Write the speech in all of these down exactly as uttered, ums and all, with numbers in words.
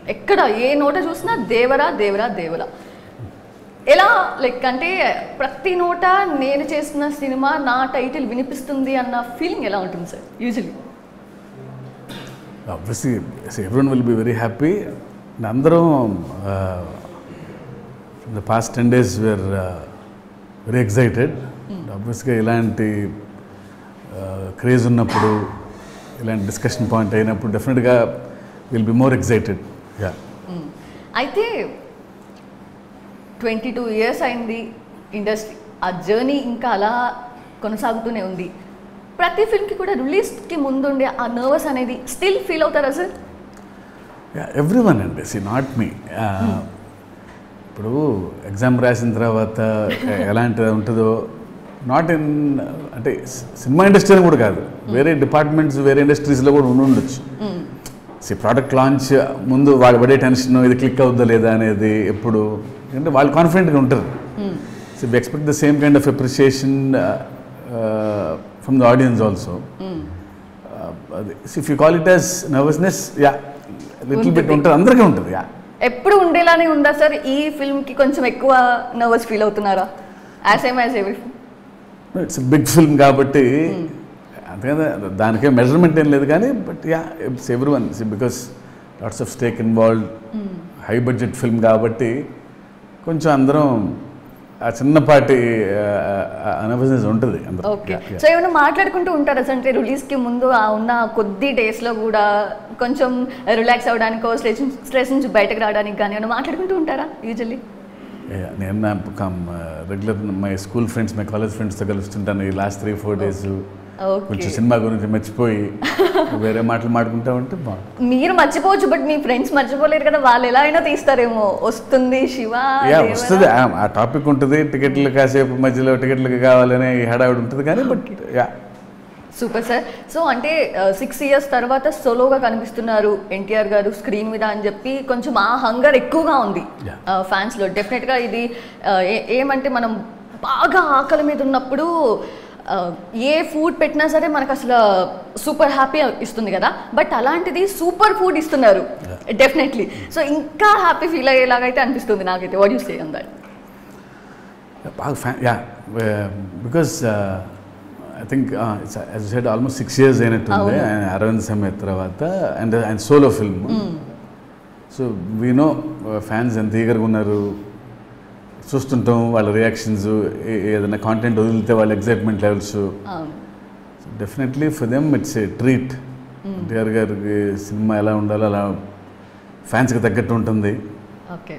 ఎక్కడ ఏ నోట చూసినా దేవరా దేవరా దేవరా. ఎలా లైక్ అంటే ప్రతి నోట నేను చేసిన సినిమా నా టైటిల్ వినిపిస్తుంది అన్న ఫీలింగ్ ఎలా ఉంటుంది sir usually? Obviously everyone will be very happy. అందరం the past ten days were very excited. ఆబ్వియస్గా ఇలాంటి క్రేజ్ ఉన్నప్పుడు, ఇలాంటి డిస్కషన్ పాయింట్ అయినప్పుడు డెఫినెట్గా will be more excited. Yeah అయితే ట్వంటీ టూ ఇయర్స్ అయింది ఇండస్ట్రీ, ఆ జర్నీ ఇంకా అలా కొనసాగుతూనే ఉంది. ప్రతి ఫిల్మ్కి కూడా రిలీజ్కి ముందుండే ఆ నర్వస్ అనేది స్టిల్ ఫీల్ అవుతారా సార్? ఎవ్రీ వన్ అండి, సి నాట్ మీ. ఇప్పుడు ఎగ్జామ్ రాసిన తర్వాత ఎలాంటిది ఉంటుందో, నాట్ ఇన్ అంటే సినిమా ఇండస్ట్రీ కూడా కాదు, వేరే డిపార్ట్మెంట్స్ వేరే ఇండస్ట్రీస్లో కూడా ఉండి ఉండొచ్చు. సి ప్రోడక్ట్ లాంచ్ ముందు వాళ్ళు పడే టెన్షన్, ఇది క్లిక్ అవుద్దా లేదా అనేది ఎప్పుడు, ఎందుకంటే వాళ్ళు కాన్ఫిడెంట్గా ఉంటారు. So we expect the same kind of appreciation from the audience also. If you call it as nervousness, yeah little bit ఉంటుంది, అందరికీ ఉంటుంది. యా ఎప్పుడు ఉండేలానే ఉందా సార్? ఈ ఫిల్మ్కి కొంచెం ఎక్కువ నర్వస్ ఫీల్ అవుతున్నారా? As same as every film. It's big film కాబట్టి అంతేకాదు, దానికే మెజర్మెంట్ ఏం లేదు కానీ, but yeah it's every one because lots of stake involved, high budget film కాబట్టి కొంచెం అందరం ఆ చిన్నపాటి అనర్వస్నెస్ ఉంటుంది. ఓకే, సో ఏమైనా మాట్లాడుకుంటూ ఉంటారా సార్? అంటే రిలీజ్కి ముందు ఆ ఉన్న కొద్ది డేస్లో కూడా కొంచెం రిలాక్స్ అవ్వడానికో, స్ట్రెస్ స్ట్రెస్ నుంచి బయటకు రావడానికి కానీ ఏమైనా మాట్లాడుకుంటూ ఉంటారా యూజువల్లీ? నేను నా regular my school friends, my college ఫ్రెండ్స్తో కలుస్తుంటాను ఈ లాస్ట్ త్రీ ఫోర్ డేస్. కొంచెం సినిమా గురించి మర్చిపోయి వేరే మాటలు మాట్లాడుకుంటా ఉంటే బాగుంటుంది. మీరు మర్చిపోవచ్చు, బట్ మీ ఫ్రెండ్స్ మర్చిపోలేరు కదా, వాళ్ళు ఎలా అయినా తీస్తారేమో. వస్తుంది శివ, యా వస్తుంది, ఆ టాపిక్ ఉంటుంది, టికెట్లు కాసేపు మధ్యలో టికెట్లకి కావాలనే హడావిడి ఉంటుంది కానీ, but yeah super sir. So అంటే సిక్స్ ఇయర్స్ తర్వాత సోలోగా కనిపిస్తున్నారు ఎన్టీఆర్ గారు స్క్రీన్ మీద అని చెప్పి కొంచెం ఆ హంగర్ ఎక్కువగా ఉంది ఫ్యాన్స్లో. డెఫినెట్గా ఇది ఏమంటే మనం బాగా ఆకలి మీద ఉన్నప్పుడు ఏ ఫుడ్ పెట్టినా సరే మనకు అసలు సూపర్ హ్యాపీ ఇస్తుంది కదా, బట్ అలాంటిది సూపర్ ఫుడ్ ఇస్తున్నారు డెఫినెట్లీ. సో ఇంకా హ్యాపీ ఫీల్ అయ్యేలాగైతే అనిపిస్తుంది నాకైతే. What you say on that? Yeah because I think as you said almost six years అయినట్టుంది ఆయన అరవింద్ సమేత్ తర్వాత, అండ్ ఆయన solo film. So we know fans ఎంత ఈగర్గా ఉన్నారు, చూస్తుంటాం వాళ్ళ రియాక్షన్స్, ఏదైనా కాంటెంట్ వదిలితే వాళ్ళ excitement levels. Definitely for them it's a treat. NTR గారికి సినిమా ఎలా ఉండాలో అలా ఫ్యాన్స్కి తగ్గట్టు ఉంటుంది. ఓకే,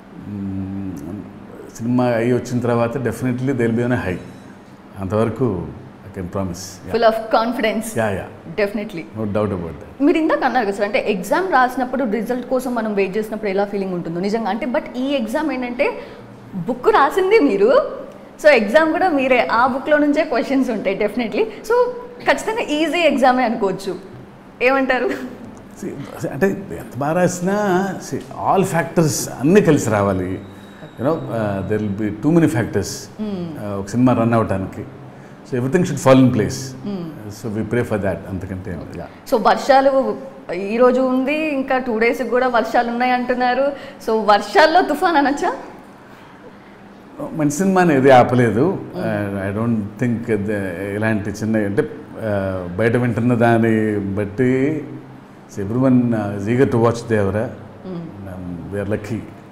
సినిమా అయ్యి వచ్చిన తర్వాత definitely they will be on a high. అంతవరకు I can promise. Full of confidence. Yeah yeah definitely, no doubt about that. మీరు ఇందాక అన్నారు కదా సార్, అంటే ఎగ్జామ్ రాసినప్పుడు రిజల్ట్ కోసం మనం వెయిట్ చేసినప్పుడు ఎలా ఫీలింగ్ ఉంటుందో నిజంగా. అంటే బట్ ఈ ఎగ్జామ్ ఏంటంటే బుక్ రాసింది మీరు, సో ఎగ్జామ్ కూడా మీరే, ఆ బుక్లో నుంచే క్వశ్చన్స్ ఉంటాయి డెఫినెట్లీ. సో ఖచ్చితంగా ఈజీ ఎగ్జామే అనుకోవచ్చు, ఏమంటారు? అంటే ఎంత బాగా రాసినా ఆల్ ఫ్యాక్టర్స్ అన్నీ కలిసి రావాలి. You know there will be too many factors ఒక సినిమా రన్ అవడానికి. So everything should fall in place. So we pray for that, అంతకంటే. సో వర్షాలు ఈరోజు ఉంది, ఇంకా టూ డేస్కి కూడా వర్షాలు ఉన్నాయి అంటున్నారు. సో వర్షాల్లో తుఫాన్ అనొచ్చా? మంచి సినిమాని ఏది ఆపలేదు. ఐ డోంట్ థింక్ ఇలాంటి చిన్న అంటే బయట వింటున్న దాన్ని బట్టి every one eager to watch Devara. We're lucky.